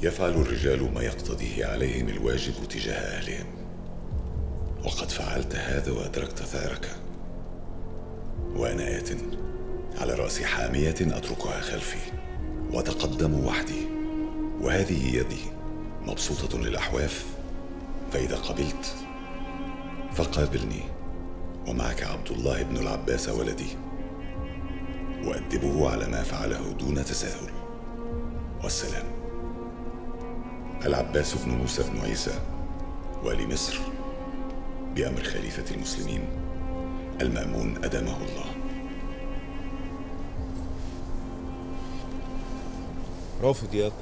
يفعل الرجال ما يقتضيه عليهم الواجب تجاه أهلهم، وقد فعلت هذا وأدركت ثأرك، وأنا آت على رأس حامية أتركها خلفي وأتقدم وحدي، وهذه يدي مبسوطة للأحواف، فإذا قبلت فقابلني، ومعك عبد الله بن العباس ولدي، وأدبه على ما فعله دون تساهل. والسلام. العباس بن موسى بن عيسى، والي مصر، بأمر خليفة المسلمين المأمون أدامه الله. رافض ياكل.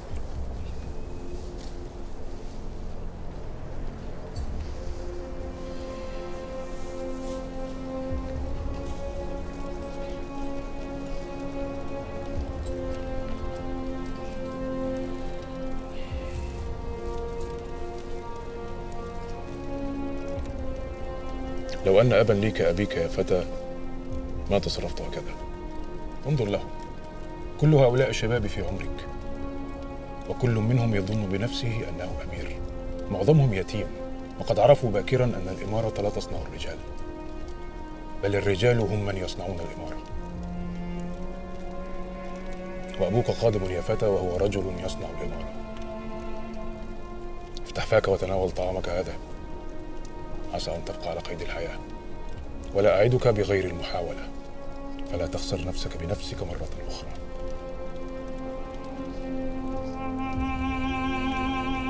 لو أن أبا لي كأبيك يا فتى ما تصرفت هكذا. انظر له، كل هؤلاء الشباب في عمرك، وكل منهم يظن بنفسه أنه أمير، معظمهم يتيم، وقد عرفوا باكرا أن الإمارة لا تصنع الرجال، بل الرجال هم من يصنعون الإمارة. وأبوك قادم يا فتى وهو رجل يصنع الإمارة. افتح فاك وتناول طعامك هذا، عسى أن تبقى على قيد الحياة، ولا أعدك بغير المحاولة، فلا تخسر نفسك بنفسك مرة أخرى.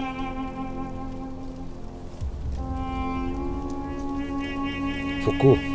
فكوه.